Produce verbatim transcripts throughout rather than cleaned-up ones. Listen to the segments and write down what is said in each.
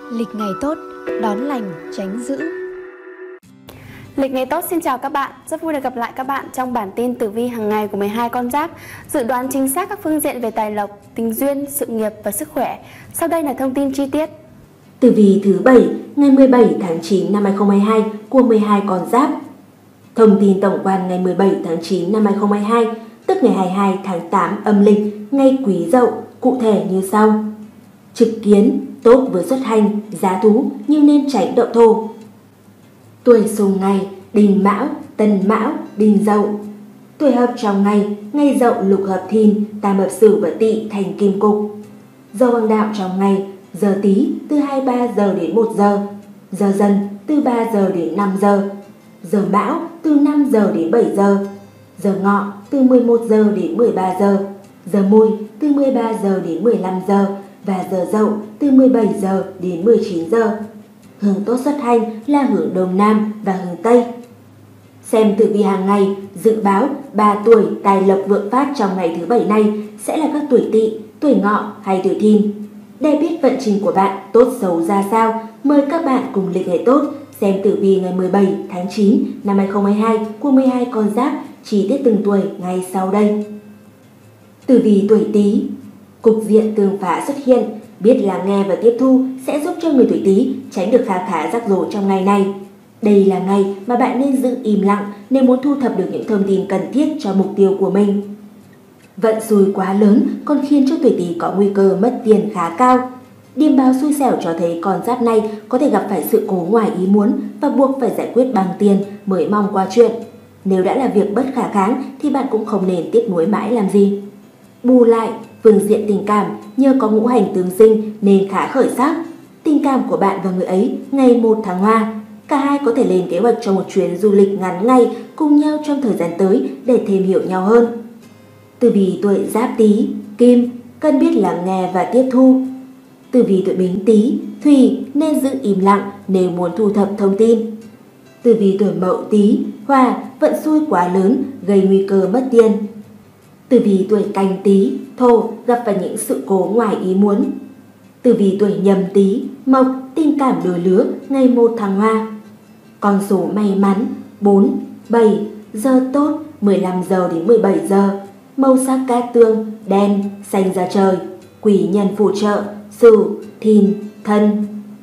Lịch ngày tốt, đón lành, tránh dữ. Lịch ngày tốt xin chào các bạn, rất vui được gặp lại các bạn trong bản tin tử vi hàng ngày của mười hai con giáp, dự đoán chính xác các phương diện về tài lộc, tình duyên, sự nghiệp và sức khỏe. Sau đây là thông tin chi tiết. Tử vi thứ bảy ngày mười bảy tháng chín năm hai nghìn không trăm hai mươi hai của mười hai con giáp. Thông tin tổng quan ngày mười bảy tháng chín năm hai nghìn không trăm hai mươi hai, tức ngày hai mươi hai tháng tám âm lịch, ngày Quý Dậu, cụ thể như sau. Trực kiến, tốt với xuất hành, giá thú nhưng nên tránh đậu thổ. Tuổi xung ngày, Đinh Mão, Tân Mão, Đinh Dậu. Tuổi hợp trong ngày, ngày Dậu lục hợp Thìn, tam hợp Sửu và Tỵ thành kim cục. Giờ hoàng đạo trong ngày, giờ Tý từ hai mươi ba giờ đến một giờ, giờ Dần từ ba giờ đến năm giờ, giờ Mão từ năm giờ đến bảy giờ, giờ Ngọ từ mười một giờ đến mười ba giờ, giờ Mùi từ mười ba giờ đến mười lăm giờ và giờ Dậu từ mười bảy giờ đến mười chín giờ. Hướng tốt xuất hành là hướng Đông Nam và hướng Tây. Xem tử vi hàng ngày, dự báo ba tuổi tài lộc vượng phát trong ngày thứ bảy này sẽ là các tuổi Tỵ, tuổi Ngọ hay tuổi Thìn. Để biết vận trình của bạn tốt xấu ra sao, mời các bạn cùng lịch ngày tốt xem tử vi ngày mười bảy tháng chín năm hai nghìn không trăm hai mươi hai của mười hai con giáp chi tiết từng tuổi ngay sau đây. Tử vi tuổi Tý. Cục diện tương phá xuất hiện, biết lắng nghe và tiếp thu sẽ giúp cho người tuổi Tý tránh được khá khá rắc rối trong ngày này. Đây là ngày mà bạn nên giữ im lặng nếu muốn thu thập được những thông tin cần thiết cho mục tiêu của mình. Vận xui quá lớn còn khiến cho tuổi Tý có nguy cơ mất tiền khá cao. Điềm báo xui xẻo cho thấy con giáp này có thể gặp phải sự cố ngoài ý muốn và buộc phải giải quyết bằng tiền mới mong qua chuyện. Nếu đã là việc bất khả kháng thì bạn cũng không nên tiếc nuối mãi làm gì. Bù lại, phương diện tình cảm nhờ có ngũ hành tương sinh nên khá khởi sắc. Tình cảm của bạn và người ấy ngày một tháng hoa. Cả hai có thể lên kế hoạch cho một chuyến du lịch ngắn ngày cùng nhau trong thời gian tới để thêm hiểu nhau hơn. Tử vi tuổi Giáp Tý, Kim, cần biết lắng nghe và tiếp thu. Tử vi tuổi Bính Tý, Thủy, nên giữ im lặng nếu muốn thu thập thông tin. Tử vi tuổi Mậu Tý, Hỏa, vận xui quá lớn gây nguy cơ mất tiền. Tử vi tuổi Canh Tý, Thổ, gặp phải những sự cố ngoài ý muốn. Tử vi tuổi Nhâm Tý, Mộc, tình cảm đôi lứa ngày một tháng hoa. Con số may mắn bốn, bảy, giờ tốt mười lăm giờ đến mười bảy giờ, màu sắc cát tương, đen, xanh da trời, quý nhân phù trợ, Sửu, Thìn, Thân.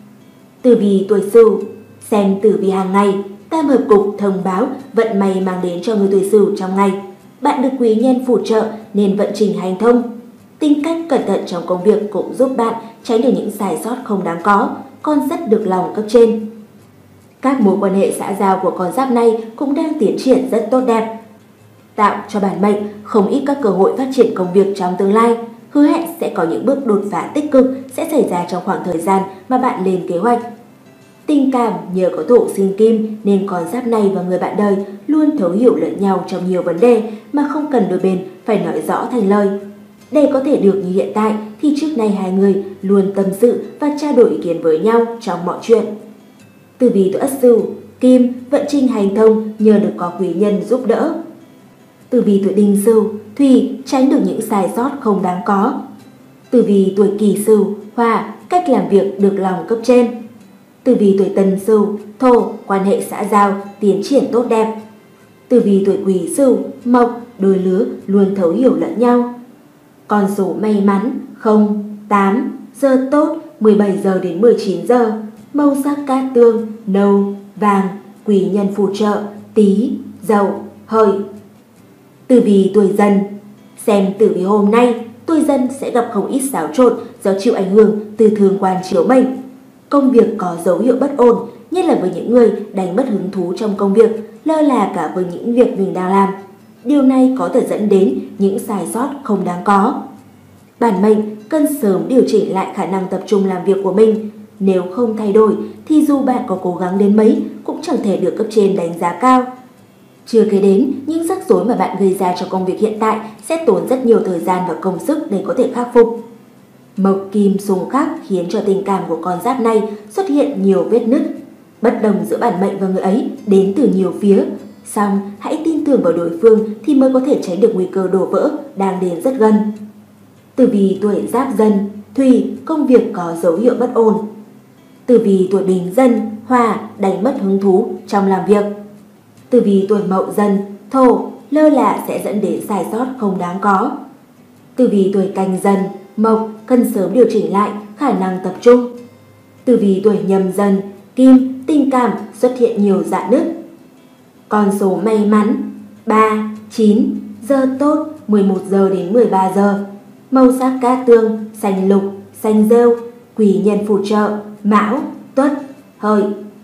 Tử vi tuổi Sửu. Xem tử vi hàng ngày, tam hợp cục thông báo vận may mang đến cho người tuổi Sửu trong ngày. Bạn được quý nhân phù trợ nên vận trình hành thông. Tính cách cẩn thận trong công việc cũng giúp bạn tránh được những sai sót không đáng có, còn rất được lòng cấp trên. Các mối quan hệ xã giao của con giáp này cũng đang tiến triển rất tốt đẹp, tạo cho bản mệnh không ít các cơ hội phát triển công việc trong tương lai. Hứa hẹn sẽ có những bước đột phá tích cực sẽ xảy ra trong khoảng thời gian mà bạn lên kế hoạch. Tình cảm nhờ có thổ sinh kim nên con giáp này và người bạn đời luôn thấu hiểu lẫn nhau trong nhiều vấn đề mà không cần đôi bên phải nói rõ thành lời. Để có thể được như hiện tại thì trước nay hai người luôn tâm sự và trao đổi ý kiến với nhau trong mọi chuyện. Tử vi tuổi Ất Sửu, Kim, vận trình hành thông nhờ được có quý nhân giúp đỡ. Tử vi tuổi Đinh Sửu, Thủy, tránh được những sai sót không đáng có. Tử vi tuổi Kỷ Sửu, Hỏa, cách làm việc được lòng cấp trên. Tử vi tuổi Tân Sửu, Thổ, quan hệ xã giao tiến triển tốt đẹp. Tử vi tuổi Quý Sửu, Mộc, đôi lứa luôn thấu hiểu lẫn nhau. Con số may mắn không, tám, giờ tốt mười bảy giờ đến mười chín giờ, màu sắc cát tương, nâu, vàng, quý nhân phù trợ, Tý, Dậu, Hợi. Tử vi tuổi Dần. Xem tử vi hôm nay, tuổi Dần sẽ gặp không ít xáo trộn do chịu ảnh hưởng từ thương quan chiếu mệnh. Công việc có dấu hiệu bất ổn, nhất là với những người đánh mất hứng thú trong công việc, lơ là cả với những việc mình đang làm. Điều này có thể dẫn đến những sai sót không đáng có. Bản mệnh cần sớm điều chỉnh lại khả năng tập trung làm việc của mình. Nếu không thay đổi thì dù bạn có cố gắng đến mấy cũng chẳng thể được cấp trên đánh giá cao. Chưa kể đến những rắc rối mà bạn gây ra cho công việc hiện tại sẽ tốn rất nhiều thời gian và công sức để có thể khắc phục. Mộc kim xung khắc khiến cho tình cảm của con giáp này xuất hiện nhiều vết nứt. Bất đồng giữa bản mệnh và người ấy đến từ nhiều phía. Song hãy tin tưởng vào đối phương thì mới có thể tránh được nguy cơ đổ vỡ đang đến rất gần. Tử vi tuổi Giáp Dần, Thủy, công việc có dấu hiệu bất ổn. Tử vi tuổi Bính Dần, Hỏa đánh mất hứng thú trong làm việc. Tử vi tuổi Mậu Dần, Thổ lơ là sẽ dẫn đến sai sót không đáng có. Tử vi tuổi Canh Dần, Mộc cần sớm điều chỉnh lại khả năng tập trung. Tử vi tuổi Nhâm Dần, Kim tình cảm xuất hiện nhiều rạn nứt. Con số may mắn ba, chín, giờ tốt mười một giờ đến mười ba giờ. Màu sắc cát tương, xanh lục, xanh rêu, quý nhân phù trợ, Mão, Tuất, Hợi.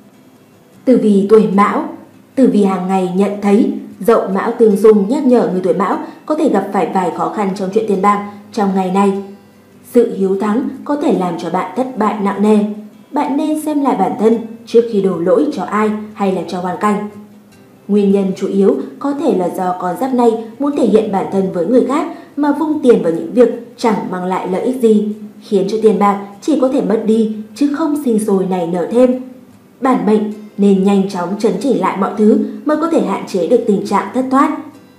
Tử vi tuổi Mão, tử vi hàng ngày nhận thấy Dậu Mão tương xung nhắc nhở người tuổi Mão có thể gặp phải vài khó khăn trong chuyện tiền bạc trong ngày này. Sự hiếu thắng có thể làm cho bạn thất bại nặng nề. Bạn nên xem lại bản thân trước khi đổ lỗi cho ai hay là cho hoàn cảnh. Nguyên nhân chủ yếu có thể là do con giáp này muốn thể hiện bản thân với người khác mà vung tiền vào những việc chẳng mang lại lợi ích gì, khiến cho tiền bạc chỉ có thể mất đi chứ không sinh sôi nảy nở thêm. Bản mệnh nên nhanh chóng chấn chỉnh lại mọi thứ mới có thể hạn chế được tình trạng thất thoát.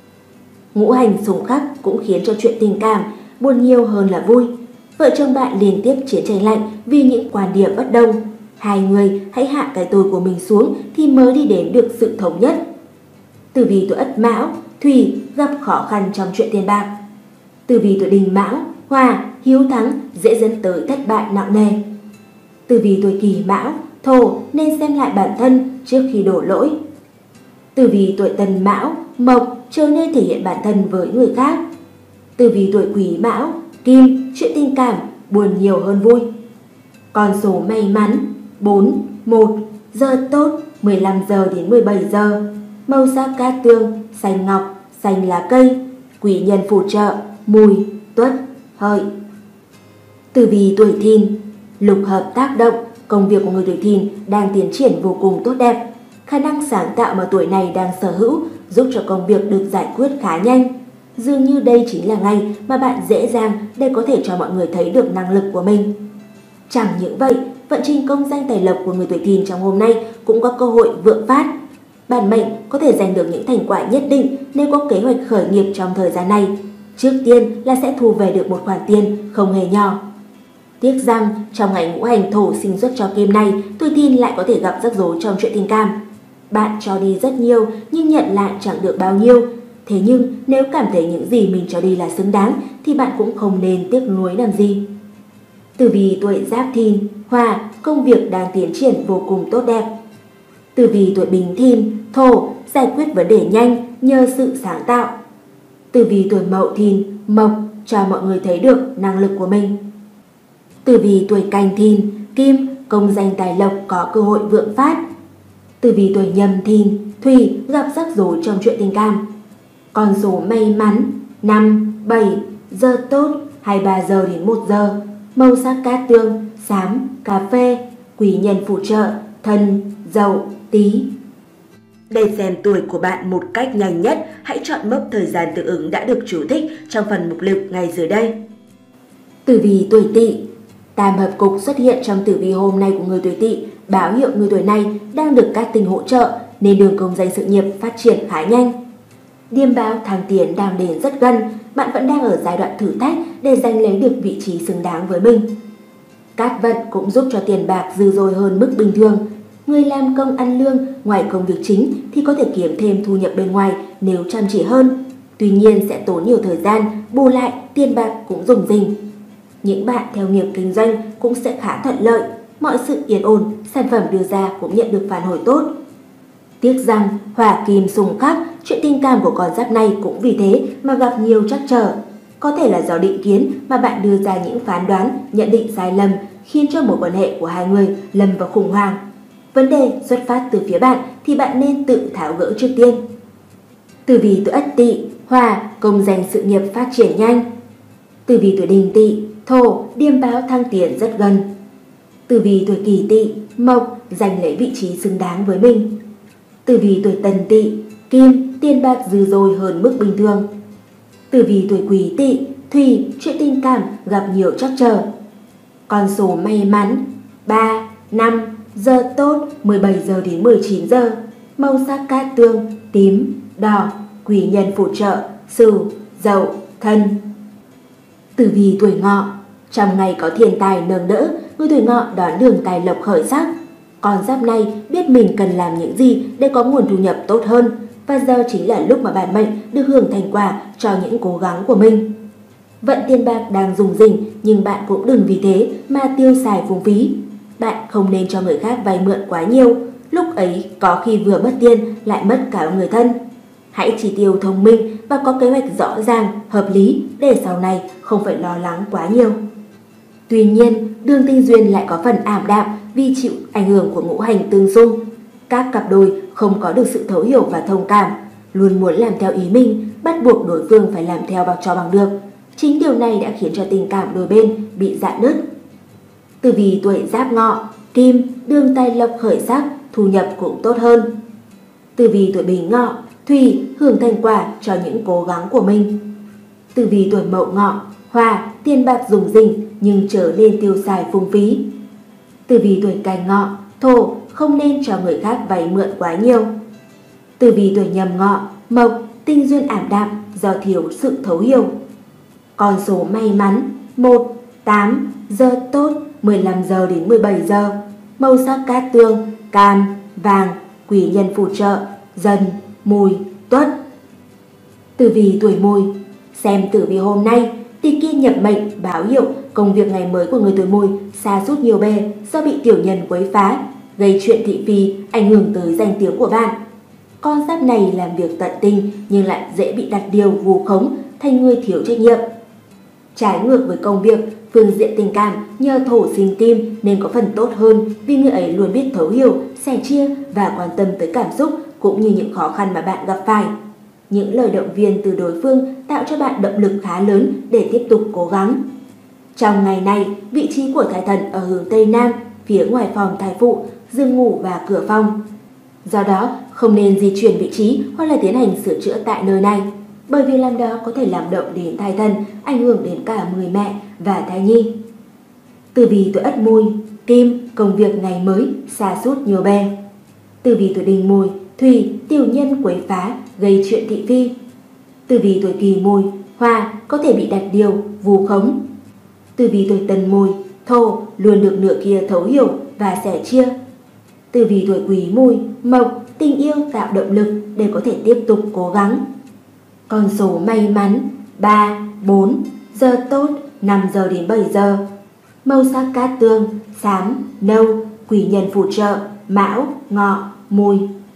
Ngũ hành xung khắc cũng khiến cho chuyện tình cảm buồn nhiều hơn là vui. Vợ chồng bạn liên tiếp chiến tranh lạnh vì những quan điểm bất đồng. Hai người hãy hạ cái tôi của mình xuống thì mới đi đến được sự thống nhất. Tử vi tuổi Ất Mão, Thủy gặp khó khăn trong chuyện tiền bạc. Tử vi tuổi Đinh Mão, Hỏa hiếu thắng dễ dẫn tới thất bại nặng nề. Tử vi tuổi Kỷ Mão, Thổ nên xem lại bản thân trước khi đổ lỗi. Tử vi tuổi Tân Mão, Mộc trở nên thể hiện bản thân với người khác. Tử vi tuổi Quý Mão, Kim chuyện tình cảm buồn nhiều hơn vui. Con số may mắn bốn, một, giờ tốt mười lăm giờ đến mười bảy giờ. Màu sắc cát tương, xanh ngọc, xanh lá cây, quý nhân phù trợ, Mùi, Tuất, Hợi. Tử vi tuổi Thìn, lục hợp tác động, công việc của người tuổi Thìn đang tiến triển vô cùng tốt đẹp. Khả năng sáng tạo mà tuổi này đang sở hữu giúp cho công việc được giải quyết khá nhanh. Dường như đây chính là ngày mà bạn dễ dàng để có thể cho mọi người thấy được năng lực của mình. Chẳng những vậy, vận trình công danh tài lộc của người tuổi Thìn trong hôm nay cũng có cơ hội vượng phát. Bản mệnh có thể giành được những thành quả nhất định nếu có kế hoạch khởi nghiệp trong thời gian này. Trước tiên là sẽ thu về được một khoản tiền không hề nhỏ. Tiếc rằng trong ngày ngũ hành thổ sinh xuất cho Kim này, tuổi Thìn lại có thể gặp rắc rối trong chuyện tình cảm. Bạn cho đi rất nhiều nhưng nhận lại chẳng được bao nhiêu. Thế nhưng nếu cảm thấy những gì mình cho đi là xứng đáng thì bạn cũng không nên tiếc nuối làm gì. Tử vi tuổi Giáp Thìn, Hỏa công việc đang tiến triển vô cùng tốt đẹp. Tử vi tuổi Bính Thìn, Thổ giải quyết vấn đề nhanh nhờ sự sáng tạo. Tử vi tuổi Mậu Thìn, Mộc cho mọi người thấy được năng lực của mình. Tử vi tuổi Canh Thìn, Kim công danh tài lộc có cơ hội vượng phát. Tử vi tuổi Nhâm Thìn, Thủy gặp rắc rối trong chuyện tình cảm. Con số may mắn năm, bảy, giờ tốt hai mươi ba giờ đến một giờ. Màu sắc cát tương, xám, cà phê, quý nhân phù trợ, Thân, Dậu, Tý. Để xem tuổi của bạn một cách nhanh nhất, hãy chọn mốc thời gian tương ứng đã được chú thích trong phần mục lục ngay dưới đây. Tử vi tuổi Tỵ, tam hợp cục xuất hiện trong tử vi hôm nay của người tuổi Tỵ báo hiệu người tuổi này đang được các tinh hỗ trợ nên đường công danh sự nghiệp phát triển khá nhanh. Điềm báo thăng tiến đang đến rất gần, bạn vẫn đang ở giai đoạn thử thách để giành lấy được vị trí xứng đáng với mình. Cát vận cũng giúp cho tiền bạc dư dôi hơn mức bình thường. Người làm công ăn lương ngoài công việc chính thì có thể kiếm thêm thu nhập bên ngoài nếu chăm chỉ hơn. Tuy nhiên sẽ tốn nhiều thời gian, bù lại tiền bạc cũng rủng rỉnh. Những bạn theo nghiệp kinh doanh cũng sẽ khá thuận lợi, mọi sự yên ổn, sản phẩm đưa ra cũng nhận được phản hồi tốt. Tiếc rằng hỏa kim xung khắc, chuyện tình cảm của con giáp này cũng vì thế mà gặp nhiều trắc trở. Có thể là do định kiến mà bạn đưa ra những phán đoán, nhận định sai lầm khiến cho mối quan hệ của hai người lâm vào khủng hoảng. Vấn đề xuất phát từ phía bạn thì bạn nên tự tháo gỡ trước tiên. Tử vi tuổi Ất Tỵ, Hỏa công danh sự nghiệp phát triển nhanh. Tử vi tuổi Đinh Tỵ, Thổ điềm báo thăng tiến rất gần. Tử vi tuổi Kỷ Tỵ, Mộc giành lấy vị trí xứng đáng với mình. Tử vi tuổi Tân Tỵ, Kim tiền bạc dư dôi hơn mức bình thường. Tử vi tuổi Quý Tỵ, Thủy chuyện tình cảm gặp nhiều trắc trở. Con số may mắn ba, năm, giờ tốt mười bảy giờ đến mười chín giờ. Màu sắc cát tương, tím, đỏ, quý nhân phù trợ, Sửu, Dậu, Thân. Tử vi tuổi Ngọ, trong ngày có thiên tài nâng đỡ, người tuổi Ngọ đón đường tài lộc khởi sắc. Con giáp này biết mình cần làm những gì để có nguồn thu nhập tốt hơn, và giờ chính là lúc mà bản mệnh được hưởng thành quả cho những cố gắng của mình. Vận tiền bạc đang rủng rỉnh, nhưng bạn cũng đừng vì thế mà tiêu xài phung phí. Bạn không nên cho người khác vay mượn quá nhiều, lúc ấy có khi vừa mất tiền lại mất cả người thân. Hãy chi tiêu thông minh và có kế hoạch rõ ràng, hợp lý để sau này không phải lo lắng quá nhiều. Tuy nhiên, đường tình duyên lại có phần ảm đạm vì chịu ảnh hưởng của ngũ hành tương xung. Các cặp đôi không có được sự thấu hiểu và thông cảm, luôn muốn làm theo ý mình, bắt buộc đối phương phải làm theo bằng cho bằng được. Chính điều này đã khiến cho tình cảm đôi bên bị rạn nứt. Tử vi tuổi Giáp Ngọ, Kim, đường tài lộc khởi sắc, thu nhập cũng tốt hơn. Tử vi tuổi Bính Ngọ, Thủy, hưởng thành quả cho những cố gắng của mình. Tử vi tuổi Mậu Ngọ, Hỏa, tiền bạc rủng rỉnh nhưng trở nên tiêu xài phung phí. Tử vi tuổi Canh Ngọ, Thổ, không nên cho người khác vay mượn quá nhiều. Tử vi tuổi Nhâm Ngọ, Mộc, tình duyên ảm đạm do thiếu sự thấu hiểu. Con số may mắn một, tám, giờ tốt mười lăm giờ đến mười bảy giờ. Màu sắc cát tương, cam, vàng, quý nhân phù trợ, Dần, Mùi, Tuất. Tử vi tuổi Mùi, xem tử vi hôm nay, tỷ kiên nhập mệnh báo hiệu công việc ngày mới của người tuổi Mùi sa sút nhiều bề do bị tiểu nhân quấy phá, gây chuyện thị phi, ảnh hưởng tới danh tiếng của bạn. Con giáp này làm việc tận tình nhưng lại dễ bị đặt điều vu khống, thành người thiếu trách nhiệm. Trái ngược với công việc, phương diện tình cảm nhờ Thổ sinh kim nên có phần tốt hơn vì người ấy luôn biết thấu hiểu, sẻ chia và quan tâm tới cảm xúc cũng như những khó khăn mà bạn gặp phải. Những lời động viên từ đối phương tạo cho bạn động lực khá lớn để tiếp tục cố gắng. Trong ngày này, vị trí của thai thần ở hướng Tây Nam, phía ngoài phòng thai phụ, giường ngủ và cửa phòng. Do đó, không nên di chuyển vị trí hoặc là tiến hành sửa chữa tại nơi này, bởi vì làm đó có thể làm động đến thai thần, ảnh hưởng đến cả người mẹ và thai nhi. Tử vi tuổi Ất Mùi, Kim, công việc ngày mới sa sút nhiều bề. Tử vi tuổi Đinh Mùi, Thủy, tiểu nhân quấy phá, gây chuyện thị phi. Tử vi tuổi Kỷ Mùi, Hỏa, có thể bị đặt điều, vu khống. Tử vi tuổi Tân Mùi, Thổ, luôn được nửa kia thấu hiểu và sẻ chia. Tử vi tuổi Quý Mùi, Mộc, tình yêu tạo động lực để có thể tiếp tục cố gắng. Con số may mắn ba, bốn, giờ tốt năm giờ đến bảy giờ. Màu sắc cát tương, xám, nâu, quý nhân phù trợ, Mão, Ngọ, Mùi.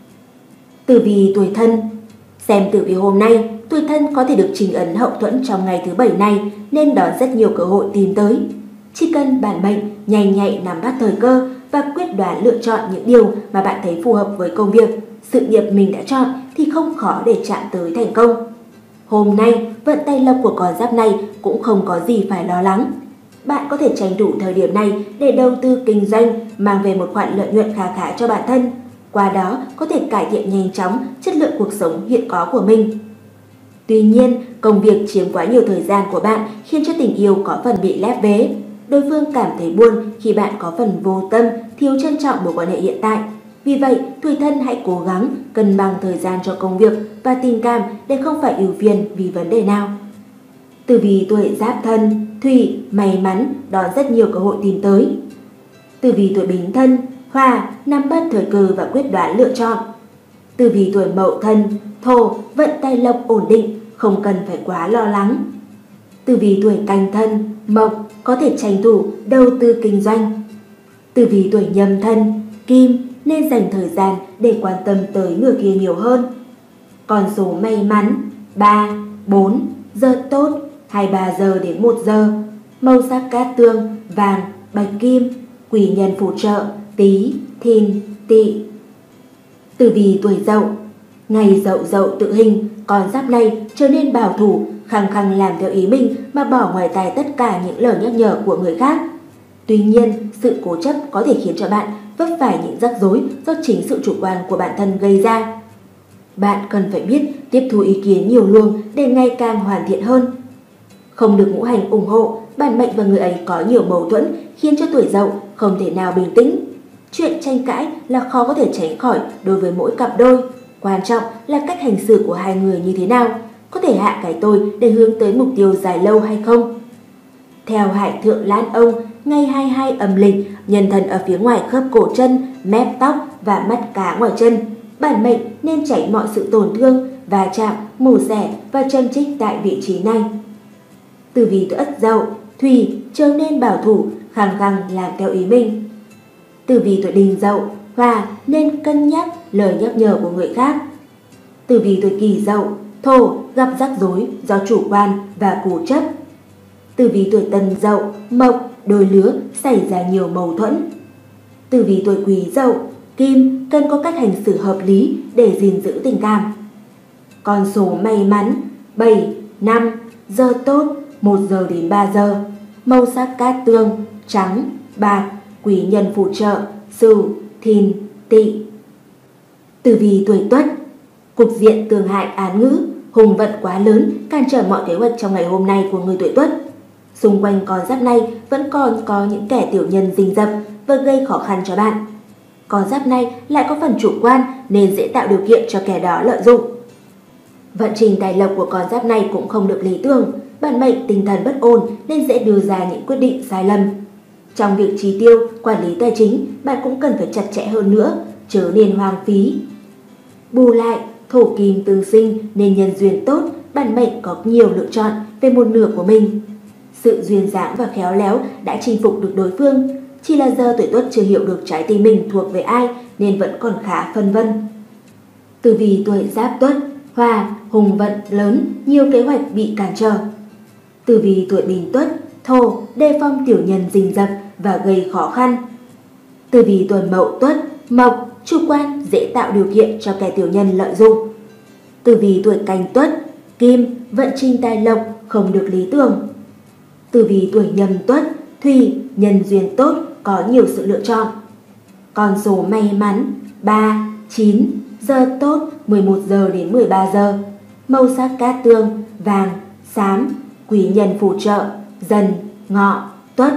Tử vi tuổi Thân, xem tử vi hôm nay, tuổi Thân có thể được trình ấn hậu thuẫn trong ngày thứ bảy này nên đón rất nhiều cơ hội tìm tới. Chỉ cần bản mệnh nhanh nhạy nắm bắt thời cơ và quyết đoán lựa chọn những điều mà bạn thấy phù hợp với công việc, sự nghiệp mình đã chọn thì không khó để chạm tới thành công. Hôm nay, vận tay lộc của con giáp này cũng không có gì phải lo lắng. Bạn có thể tranh thủ thời điểm này để đầu tư kinh doanh, mang về một khoản lợi nhuận khá khá cho bản thân. Qua đó có thể cải thiện nhanh chóng chất lượng cuộc sống hiện có của mình. Tuy nhiên, công việc chiếm quá nhiều thời gian của bạn khiến cho tình yêu có phần bị lép vế. Đối phương cảm thấy buồn khi bạn có phần vô tâm, thiếu trân trọng mối quan hệ hiện tại. Vì vậy, tuổi Thân hãy cố gắng cân bằng thời gian cho công việc và tình cảm để không phải ưu phiền vì vấn đề nào. Tử vi tuổi Giáp Thân, Thủy, may mắn đón rất nhiều cơ hội tìm tới. Tử vi tuổi Bính Thân, Hỏa, nắm bắt thời cơ và quyết đoán lựa chọn. Tử vi tuổi Mậu Thân, Thổ, vận tài lộc ổn định, không cần phải quá lo lắng. Tử vi tuổi Canh Thân, Mộc, có thể tranh thủ đầu tư kinh doanh. Tử vi tuổi Nhâm Thân, Kim, nên dành thời gian để quan tâm tới người kia nhiều hơn. Con số may mắn ba, bốn, giờ tốt hai mươi ba giờ đến một giờ. Màu sắc cát tương, vàng, bạch kim, quý nhân phù trợ, Tý, Thìn, Tỵ. Tử vi tuổi Dậu, ngày Dậu Dậu tự hình, con giáp này trở nên bảo thủ, khăng khăng làm theo ý mình mà bỏ ngoài tai tất cả những lời nhắc nhở của người khác. Tuy nhiên, sự cố chấp có thể khiến cho bạn vấp phải những rắc rối do chính sự chủ quan của bản thân gây ra. Bạn cần phải biết tiếp thu ý kiến nhiều luồng để ngày càng hoàn thiện hơn. Không được ngũ hành ủng hộ, bản mệnh và người ấy có nhiều mâu thuẫn khiến cho tuổi Dậu không thể nào bình tĩnh. Chuyện tranh cãi là khó có thể tránh khỏi đối với mỗi cặp đôi. Quan trọng là cách hành xử của hai người như thế nào, có thể hạ cái tôi để hướng tới mục tiêu dài lâu hay không. Theo Hải Thượng Lan Ông, ngày hai mươi hai âm lịch, nhân thần ở phía ngoài khớp cổ chân, mép tóc và mắt cá ngoài chân. Bản mệnh nên tránh mọi sự tổn thương, va chạm, mổ xẻ và châm chích tại vị trí này. Tử vi tuổi Ất Dậu, Thủy, trở nên bảo thủ, khăng khăng làm theo ý mình. Tử vi tuổi Đinh Dậu, Hỏa, nên cân nhắc lời nhắc nhở của người khác. Tử vi tuổi Kỷ Dậu, Thổ, gặp rắc rối do chủ quan và cố chấp. Tử vi tuổi Tân Dậu, Mộc, đôi lứa xảy ra nhiều mâu thuẫn. Tử vi tuổi Quý Dậu, Kim, cần có cách hành xử hợp lý để gìn giữ tình cảm. Con số may mắn bảy, năm, giờ tốt một giờ đến ba giờ. Màu sắc cát tương, trắng, bạc, quý nhân phù trợ, Sửu, Thìn, Tỵ. Tử vi tuổi Tuất, cục diện tường hại án ngữ, hùng vận quá lớn cản trở mọi kế hoạch trong ngày hôm nay của người tuổi Tuất. Xung quanh con giáp này vẫn còn có những kẻ tiểu nhân rình rập và gây khó khăn cho bạn. Con giáp này lại có phần chủ quan nên dễ tạo điều kiện cho kẻ đó lợi dụng. Vận trình tài lộc của con giáp này cũng không được lý tưởng, bản mệnh tinh thần bất ổn nên dễ đưa ra những quyết định sai lầm. Trong việc chi tiêu, quản lý tài chính, bạn cũng cần phải chặt chẽ hơn nữa, chớ nên hoang phí. Bù lại, thổ kim tương sinh nên nhân duyên tốt, bản mệnh có nhiều lựa chọn về một nửa của mình. Sự duyên dáng và khéo léo đã chinh phục được đối phương, chỉ là giờ tuổi Tuất chưa hiểu được trái tim mình thuộc về ai nên vẫn còn khá phân vân. Tử vi tuổi Giáp Tuất, Hỏa, hùng vận lớn, nhiều kế hoạch bị cản trở. Tử vi tuổi Bính Tuất, Thổ, đề phòng tiểu nhân rình rập và gây khó khăn. Tử vi tuổi Mậu Tuất, Mộc, chủ quan dễ tạo điều kiện cho kẻ tiểu nhân lợi dụng. Tử vi tuổi Canh Tuất, Kim, vận trình tài lộc không được lý tưởng. Tử vi tuổi Nhâm Tuất, Thủy, nhân duyên tốt, có nhiều sự lựa chọn. Con số may mắn ba, chín, giờ tốt mười một giờ đến mười ba giờ. Màu sắc cát tương, vàng, xám, quý nhân phù trợ, Dần, Ngọ, Tuất.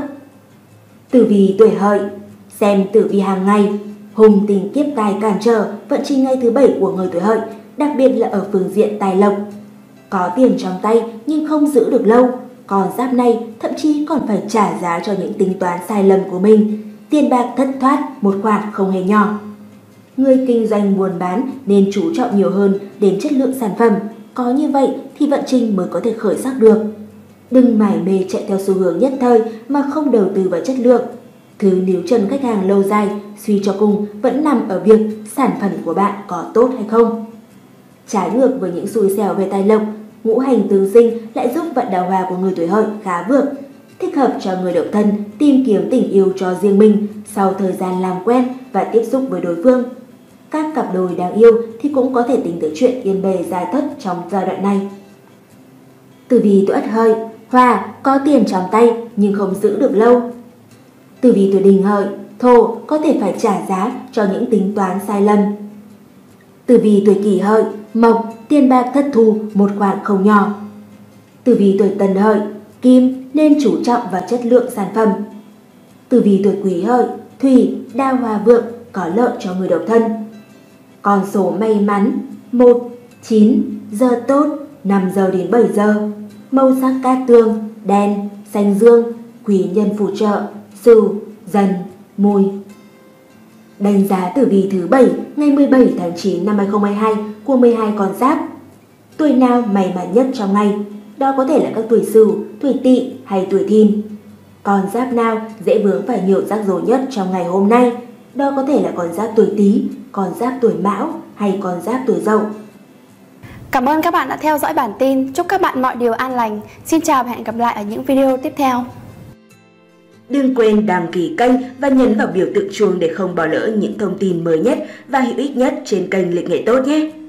Tử vi tuổi Hợi, xem tử vi hàng ngày. Hùng tình kiếp tài cản trở vận trình ngày thứ bảy của người tuổi Hợi, đặc biệt là ở phương diện tài lộc. Có tiền trong tay nhưng không giữ được lâu, còn giáp này thậm chí còn phải trả giá cho những tính toán sai lầm của mình. Tiền bạc thất thoát một khoản không hề nhỏ. Người kinh doanh buôn bán nên chú trọng nhiều hơn đến chất lượng sản phẩm, có như vậy thì vận trình mới có thể khởi sắc được. Đừng mải mê chạy theo xu hướng nhất thời mà không đầu tư vào chất lượng. Thứ níu chân khách hàng lâu dài, suy cho cùng vẫn nằm ở việc sản phẩm của bạn có tốt hay không. Trái ngược với những xui xẻo về tài lộc, ngũ hành tương sinh lại giúp vận đào hoa của người tuổi Hợi khá vượng, thích hợp cho người độc thân tìm kiếm tình yêu cho riêng mình sau thời gian làm quen và tiếp xúc với đối phương. Các cặp đôi đang yêu thì cũng có thể tính tới chuyện yên bề dài thất trong giai đoạn này. Tử vi tuổi Ất Hợi, Hỏa, có tiền trong tay nhưng không giữ được lâu. Tử vi tuổi Đinh Hợi, Thổ, có thể phải trả giá cho những tính toán sai lầm. Tử vi tuổi Kỷ Hợi, Mộc, tiền bạc thất thu một khoản không nhỏ. Tử vi tuổi Tân Hợi, Kim, nên chú trọng vào chất lượng sản phẩm. Tử vi tuổi Quý Hợi, Thủy, đào hoa vượng, có lợi cho người độc thân. Con số may mắn một, chín, giờ tốt năm giờ đến bảy giờ. Màu sắc cát tương, đen, xanh dương, quý nhân phù trợ, Sửu, Dần, Mùi. Đánh giá tử vi thứ bảy ngày mười bảy tháng chín năm hai nghìn không trăm hai mươi hai của mười hai con giáp. Tuổi nào may mắn nhất trong ngày? Đó có thể là các tuổi Sửu, tuổi Tỵ hay tuổi Thìn. Con giáp nào dễ vướng phải nhiều rắc rối nhất trong ngày hôm nay? Đó có thể là con giáp tuổi Tý, con giáp tuổi Mão hay con giáp tuổi Dậu. Cảm ơn các bạn đã theo dõi bản tin. Chúc các bạn mọi điều an lành. Xin chào và hẹn gặp lại ở những video tiếp theo. Đừng quên đăng ký kênh và nhấn vào biểu tượng chuông để không bỏ lỡ những thông tin mới nhất và hữu ích nhất trên kênh Lịch Nghệ Tốt nhé!